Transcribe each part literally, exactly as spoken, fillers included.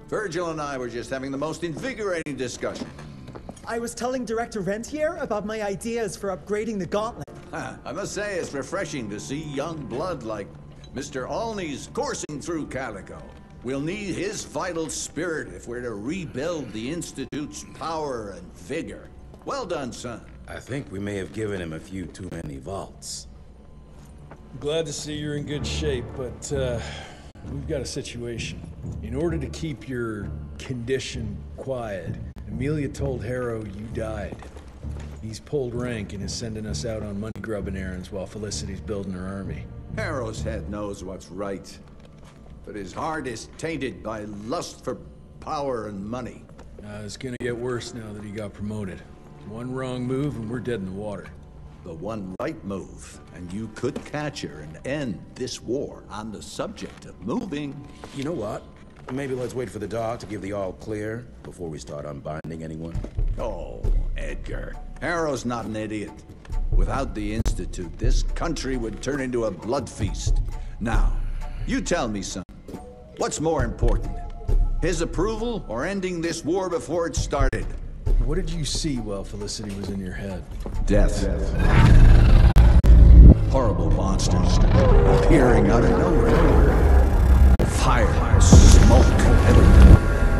Virgil and I were just having the most invigorating discussion. I was telling Director Rentier about my ideas for upgrading the gauntlet. Huh, I must say it's refreshing to see young blood like Mister Olney's coursing through Calico. We'll need his vital spirit if we're to rebuild the Institute's power and vigor. Well done, son. I think we may have given him a few too many vaults. Glad to see you're in good shape, but uh, we've got a situation. In order to keep your condition quiet, Amelia told Harrow you died. He's pulled rank and is sending us out on money-grubbing errands while Felicity's building her army. Harrow's head knows what's right, but his heart is tainted by lust for power and money. Uh, it's gonna get worse now that he got promoted. One wrong move and we're dead in the water. The one right move, and you could catch her and end this war. On the subject of moving... You know what? Maybe let's wait for the dog to give the all clear before we start unbinding anyone. Oh, Edgar. Harrow's not an idiot. Without the Institute, this country would turn into a blood feast. Now, you tell me, son. What's more important? His approval or ending this war before it started? What did you see while Felicity was in your head? Death. Death. Horrible monsters appearing out of nowhere. Fire, smoke, everything.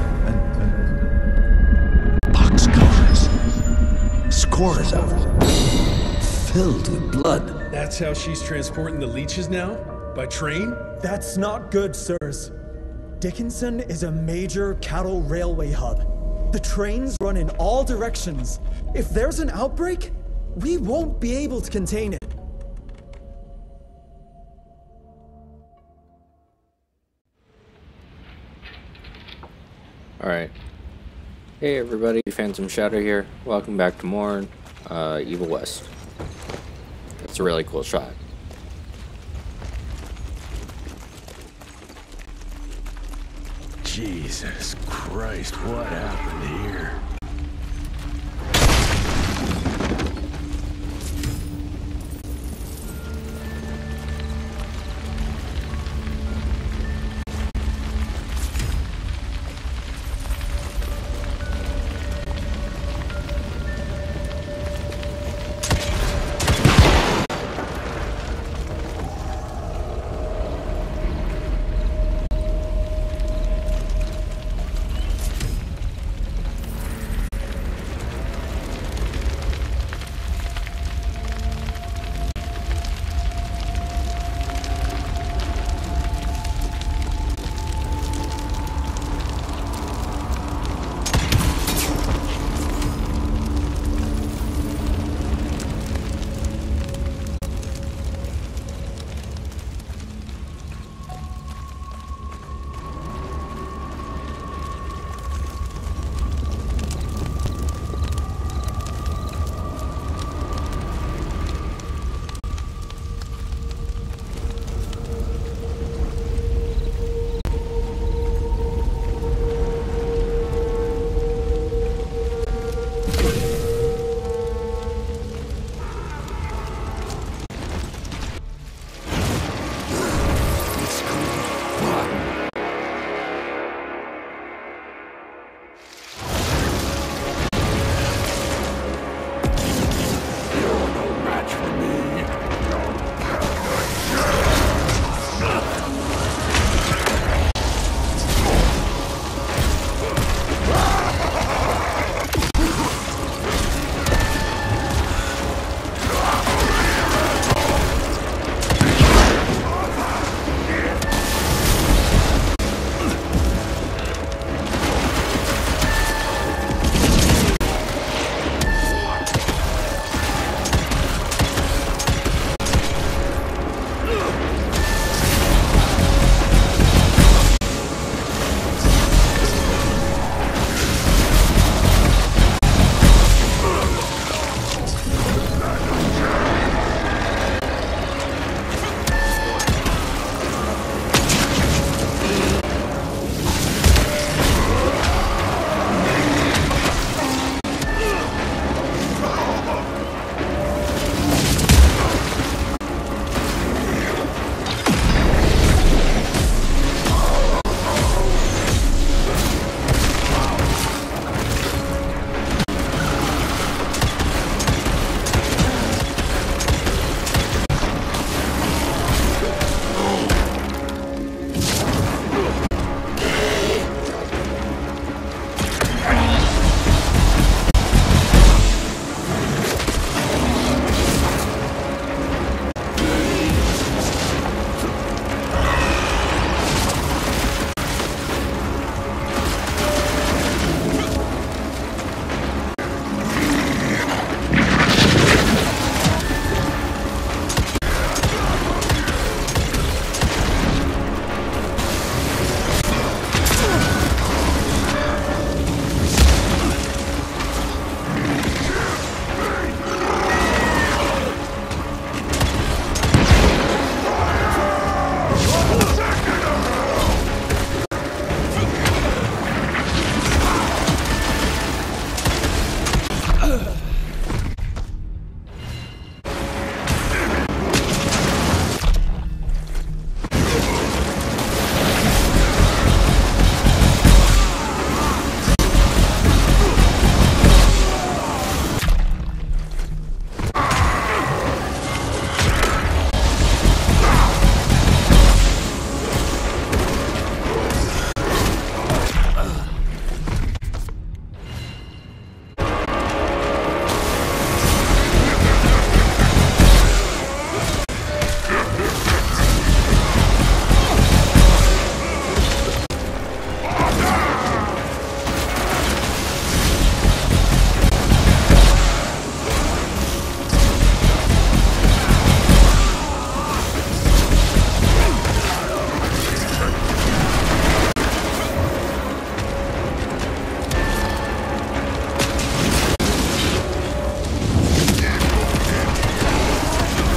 And, and boxcars. Scores of them. Filled with blood. That's how she's transporting the leeches now? By train? That's not good, sirs. Dickinson is a major cattle railway hub. The trains run in all directions. If there's an outbreak, we won't be able to contain it. Alright. Hey everybody, Phantom Shadow here. Welcome back to more uh, Evil West. It's a really cool shot. Jesus Christ, what happened here?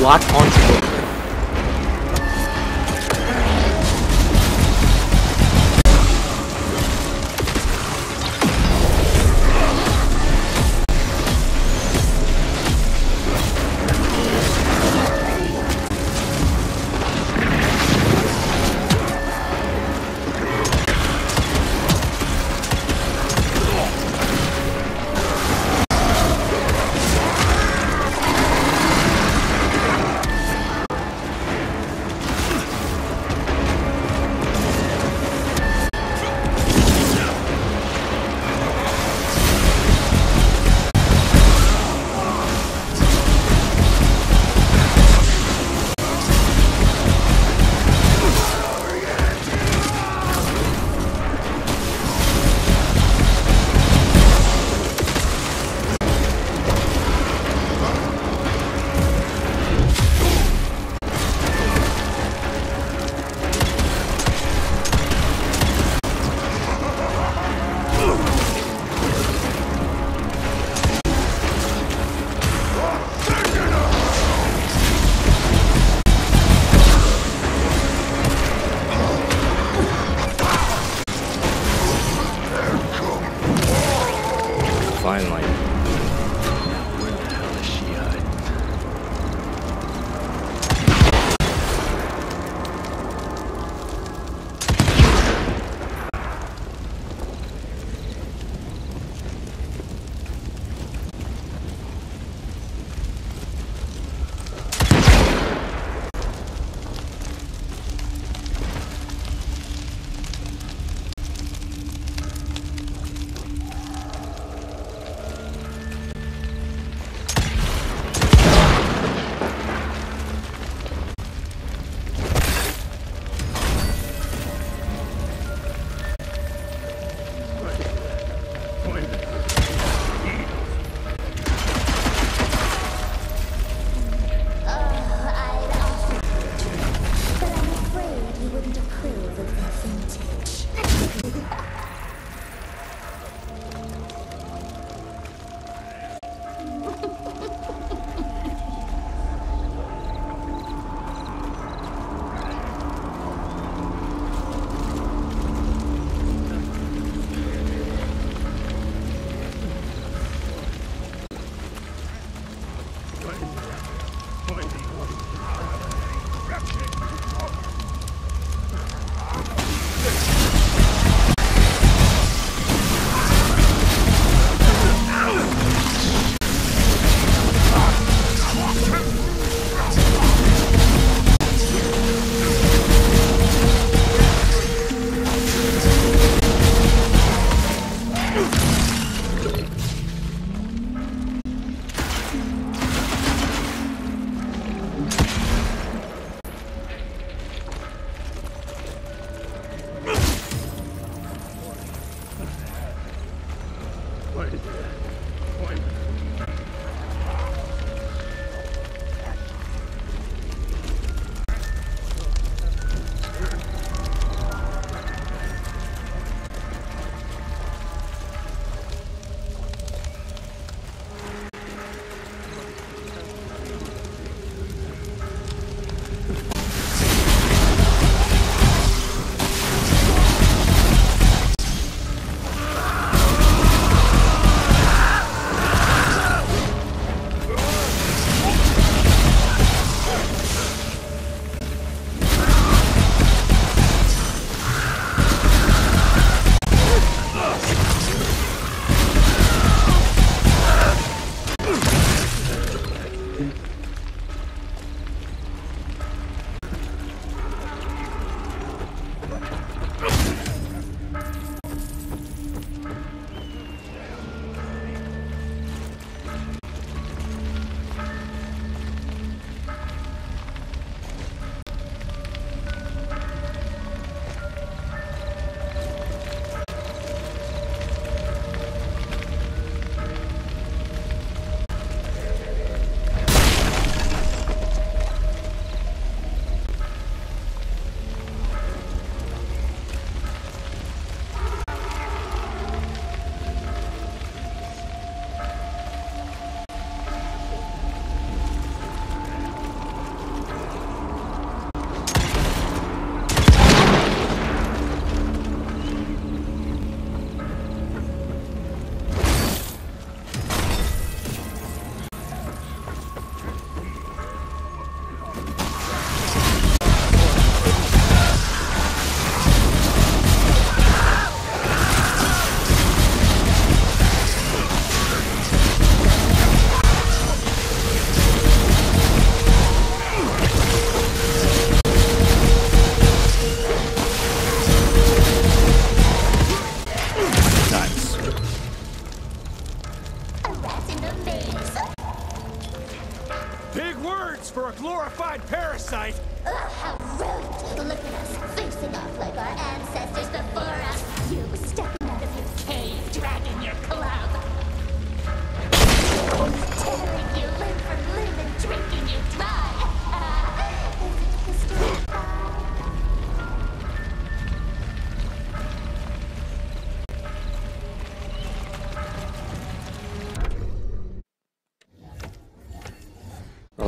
lock onto it. Finally. Where the hell is she hiding?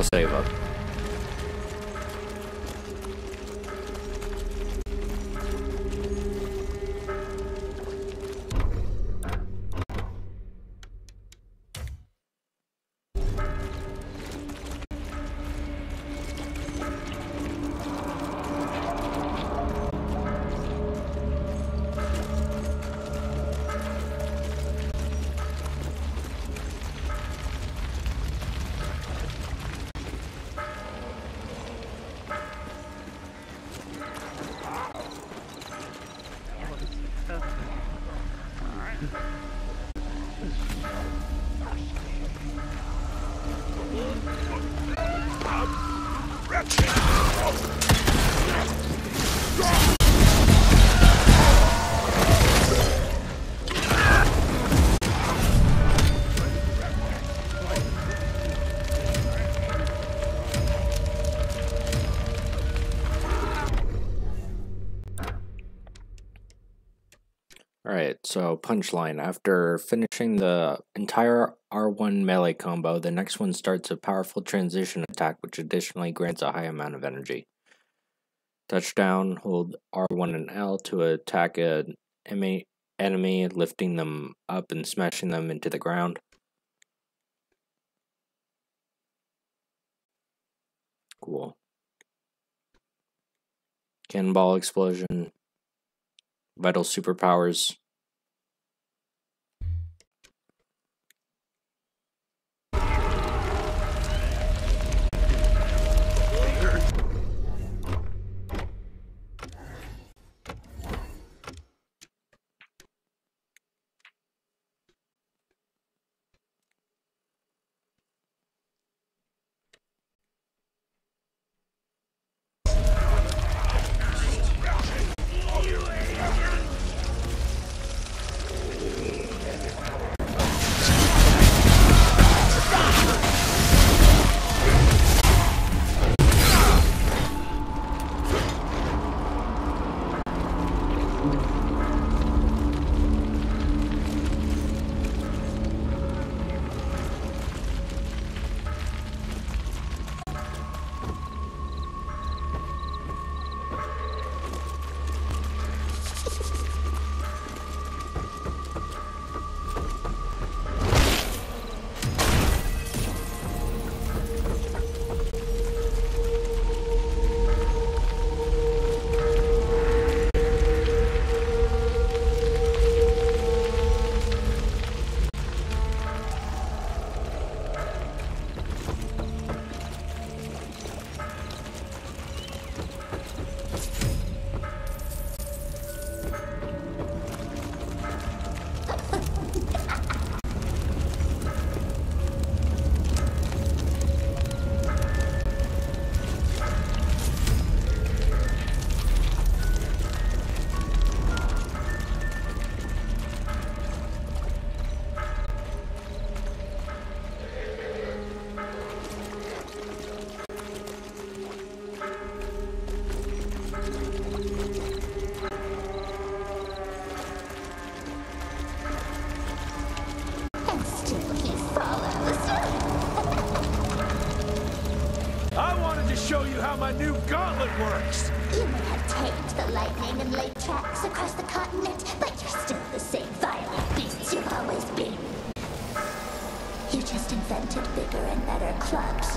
I'll save up. Alright, so punchline. After finishing the entire R one melee combo, the next one starts a powerful transition attack which additionally grants a high amount of energy. Touchdown, hold R one and L to attack an enemy, lifting them up and smashing them into the ground. Cool. Cannonball explosion. Vital superpowers. Show you how my new gauntlet works! You may have tamed the lightning and laid tracks across the continent, but you're still the same violent beasts you've always been. You just invented bigger and better clubs.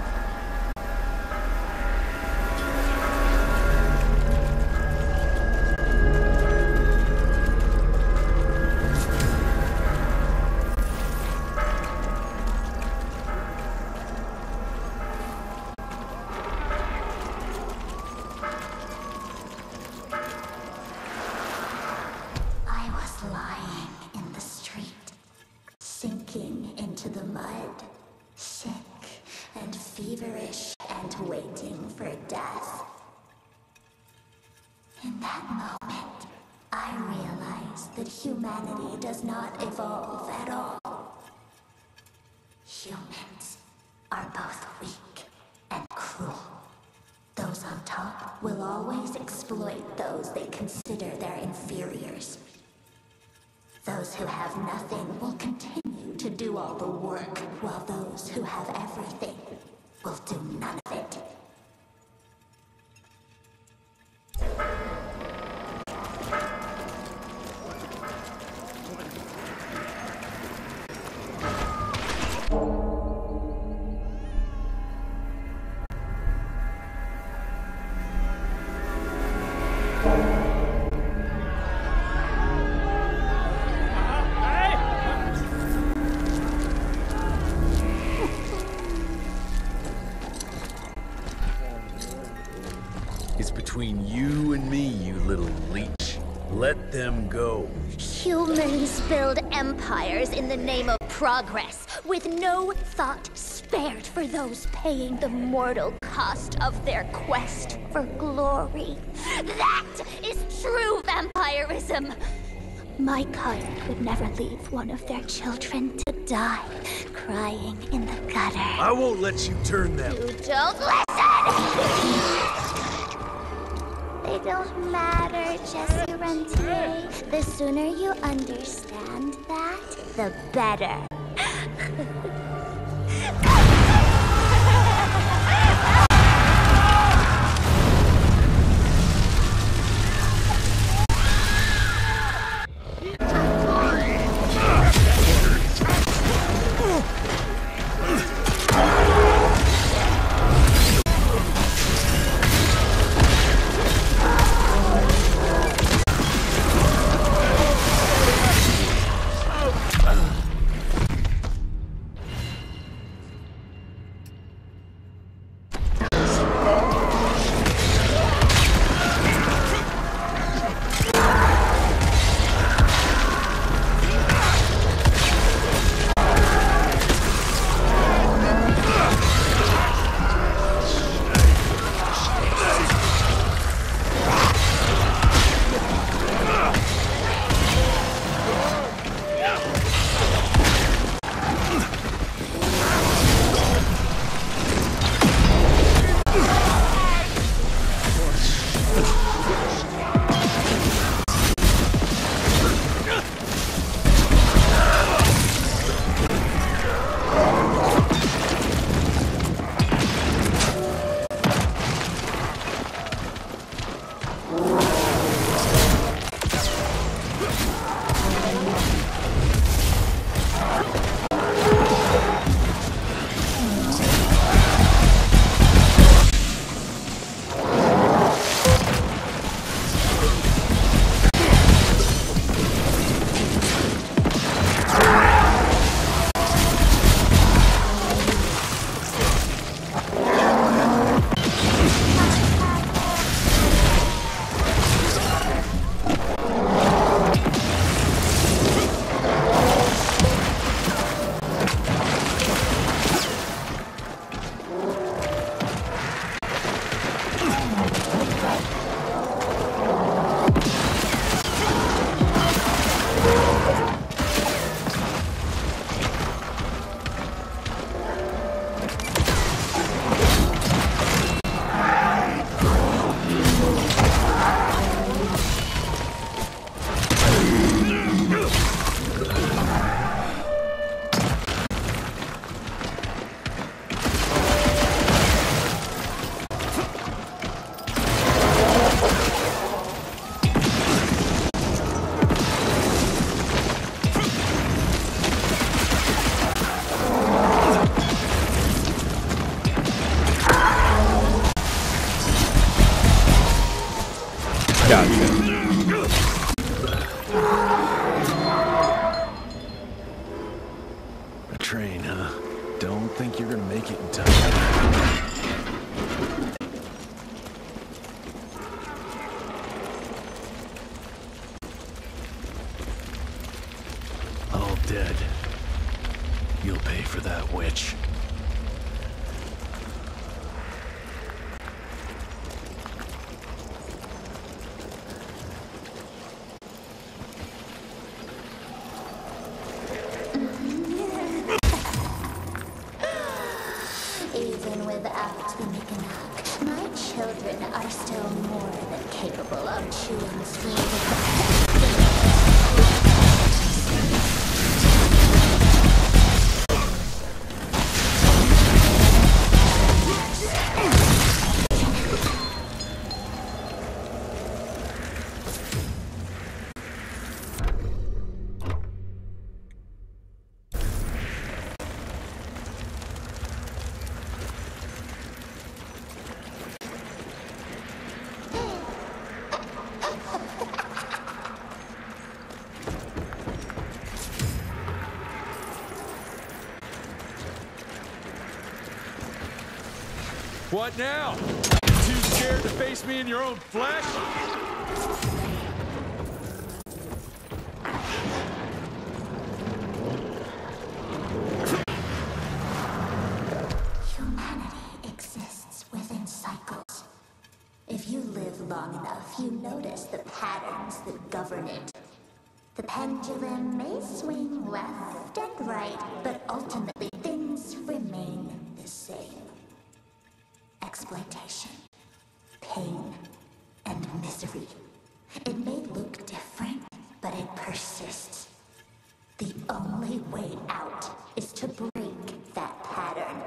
Sinking into the mud, sick and feverish and waiting for death. In that moment, I realized that humanity does not evolve at all. Humans are both weak and cruel. Those on top will always exploit those they consider their inferiors. Those who have nothing will continue to do all the work, while those who have everything will do none of it. It's between you and me, you little leech. Let them go. Humans build empires in the name of progress, with no thought spared for those paying the mortal cost of their quest for glory. That is true vampirism! My kind would never leave one of their children to die, crying in the gutter. I won't let you turn them. You don't listen! They don't matter, Jesse Rentier. The sooner you understand that, the better. A train, huh? Don't think you're gonna make it in time. All dead. You'll pay for that, witch. Even without the Mikanak, my children are still more than capable of chewing through the... What now? Too scared to face me in your own flesh? Humanity exists within cycles. If you live long enough, you notice the patterns that govern it. The pendulum may swing left and right, but ultimately things remain the same. Exploitation, pain, and misery. It may look different, but it persists. The only way out is to break that pattern.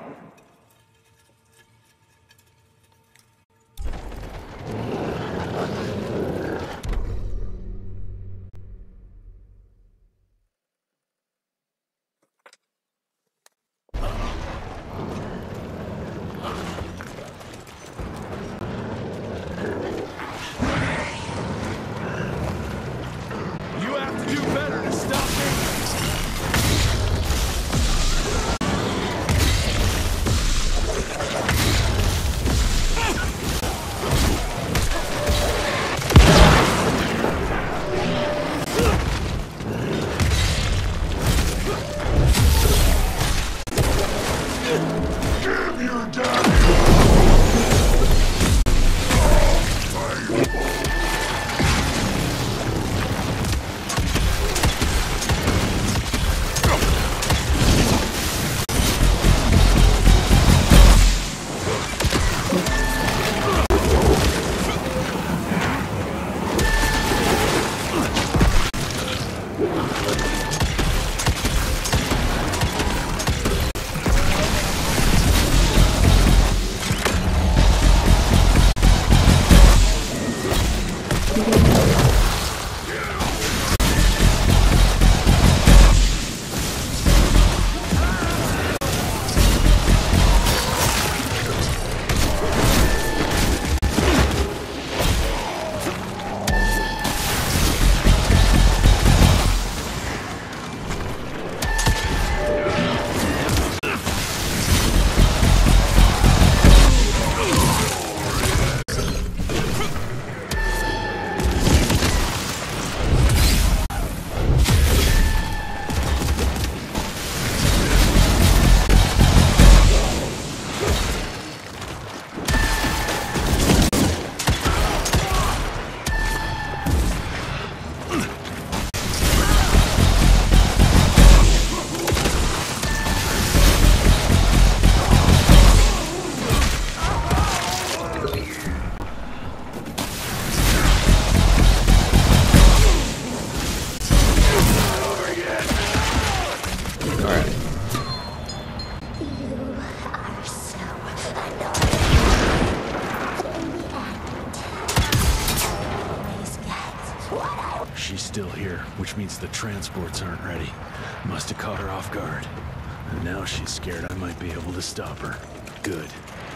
She's still here, which means the transports aren't ready. Must have caught her off guard. And now she's scared I might be able to stop her. Good.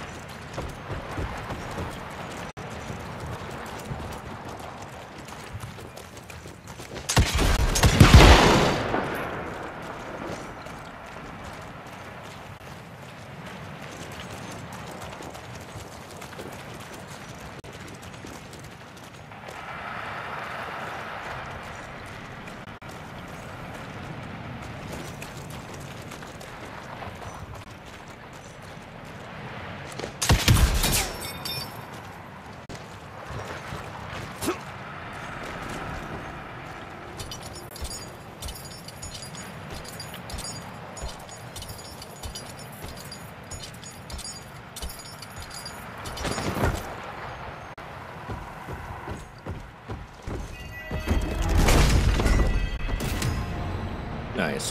Nice.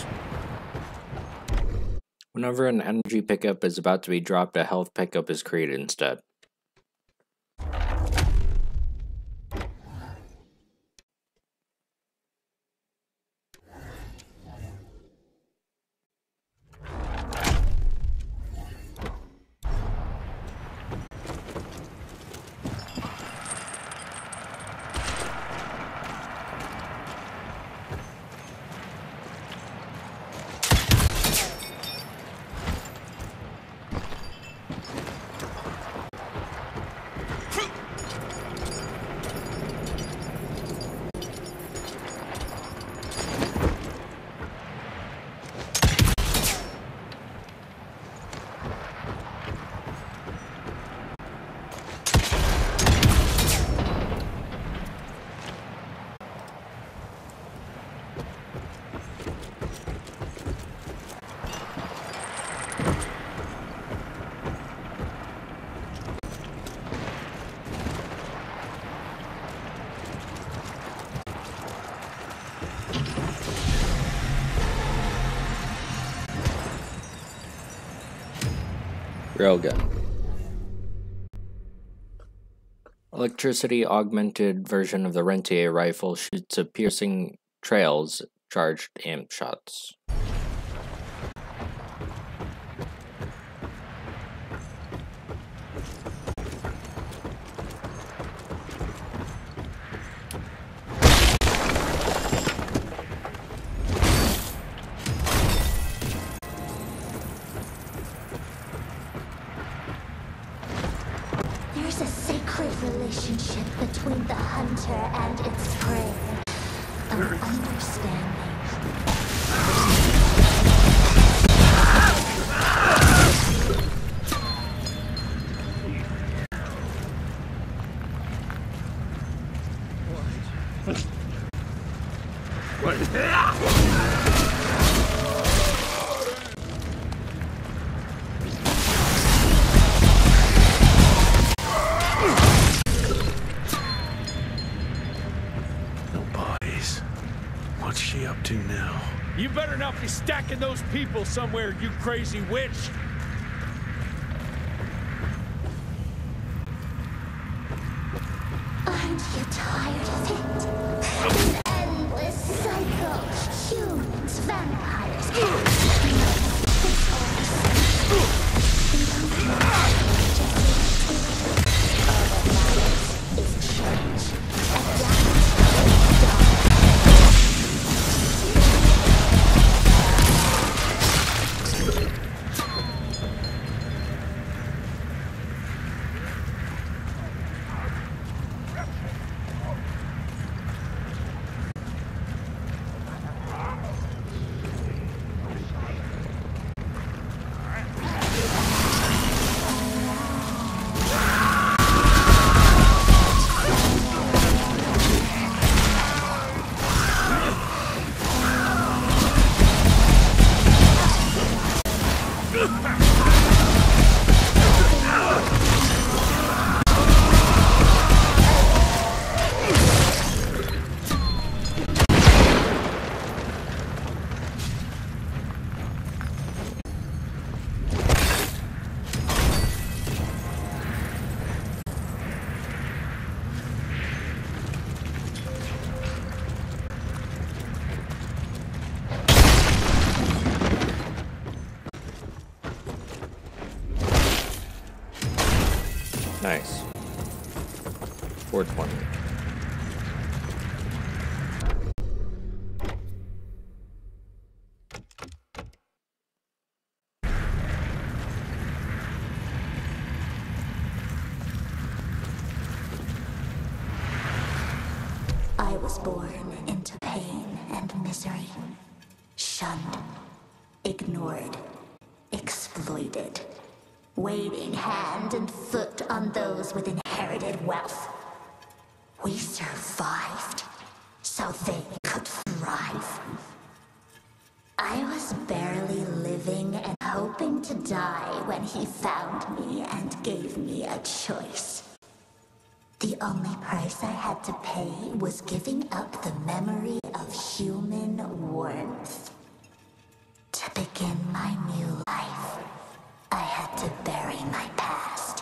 Whenever an energy pickup is about to be dropped, a health pickup is created instead. Railgun. Electricity augmented version of the Rentier rifle shoots a piercing trails charged amp shots. There's a sacred relationship between the hunter and its prey. An understanding. No bodies. What's she up to now? You better not be stacking those people somewhere, you crazy witch! Aren't you tired of it? An endless cycle. Humans, vampires. It's all the same. All that matters is change. Adapt, die. Nice. four twenty. I was born into pain and misery. Shunned, ignored, exploited. Waiting hand and foot on those with inherited wealth. We survived, so they could thrive. I was barely living and hoping to die when he found me and gave me a choice. The only price I had to pay was giving up the memory of human warmth. To begin my new life, I had to bury my past.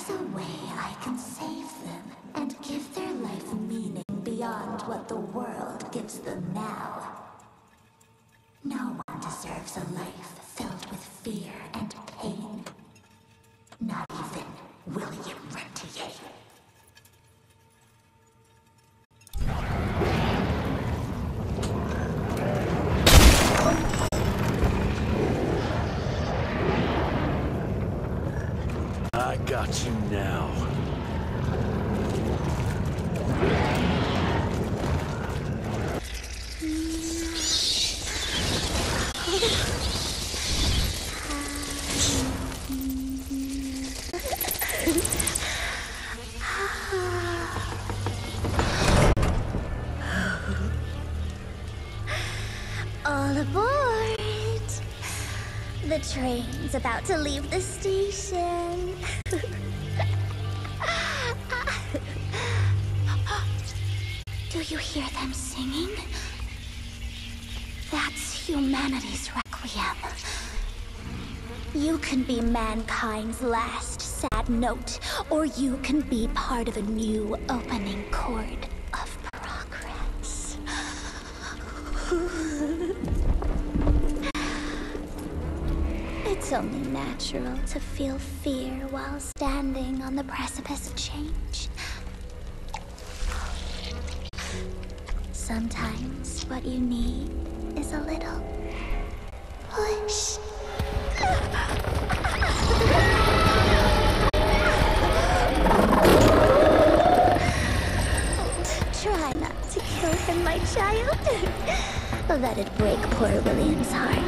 There's a way I can save them and give their life meaning beyond what the world gives them now. No one deserves a life filled with fear and pain. Not even William Rentier. I got you now. All aboard! The train's about to leave the station. Do you hear them singing? That's humanity's requiem. You can be mankind's last sad note, or you can be part of a new opening chord of progress. It's only natural to feel fear while standing on the precipice of change. Sometimes what you need is a little push. Try not to kill him, my child. That'd break poor William's heart.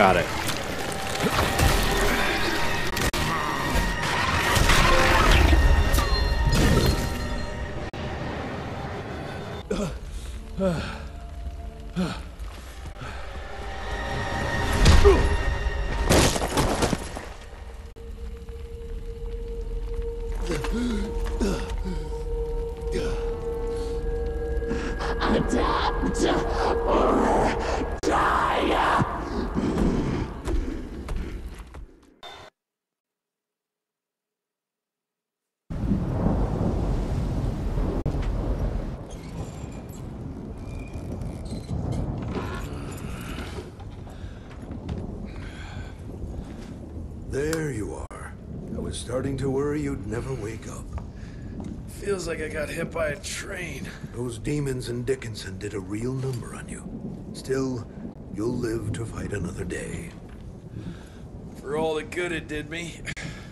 Got it. Adapt or die! There you are. I was starting to worry you'd never wake up. Feels like I got hit by a train. Those demons in Dickinson did a real number on you. Still, you'll live to fight another day. For all the good it did me.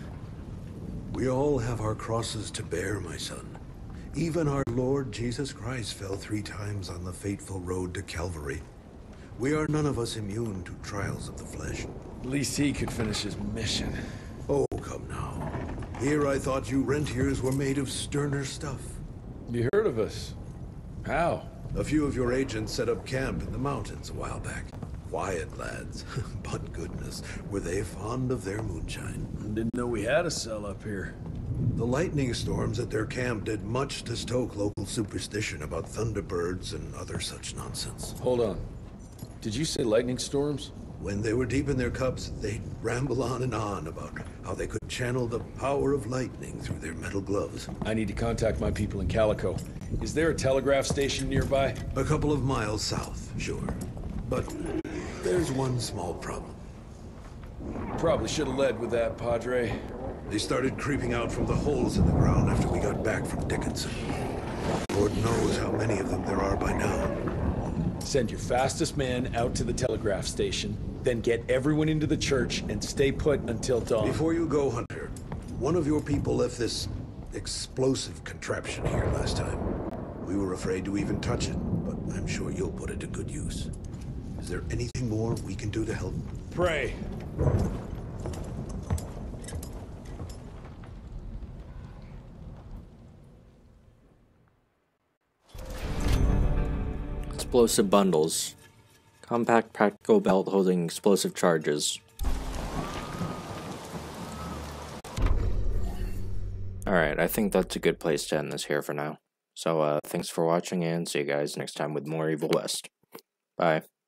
We all have our crosses to bear, my son. Even our Lord Jesus Christ fell three times on the fateful road to Calvary. We are none of us immune to trials of the flesh. At least he could finish his mission. Oh, come now. Here I thought you rentiers were made of sterner stuff. You heard of us? How? A few of your agents set up camp in the mountains a while back. Quiet lads, but goodness, were they fond of their moonshine. Didn't know we had a cell up here. The lightning storms at their camp did much to stoke local superstition about thunderbirds and other such nonsense. Hold on. Did you say lightning storms? When they were deep in their cups, they'd ramble on and on about how they could channel the power of lightning through their metal gloves. I need to contact my people in Calico. Is there a telegraph station nearby? A couple of miles south, sure. But there's one small problem. Probably should have led with that, Padre. They started creeping out from the holes in the ground after we got back from Dickinson. Lord knows how many of them there are by now. Send your fastest man out to the telegraph station, then get everyone into the church and stay put until dawn. Before you go, Hunter, one of your people left this explosive contraption here last time. We were afraid to even touch it, but I'm sure you'll put it to good use. Is there anything more we can do to help? Pray. Explosive bundles. Compact practical belt holding explosive charges. Alright, I think that's a good place to end this here for now. So, uh, thanks for watching and see you guys next time with more Evil West. Bye.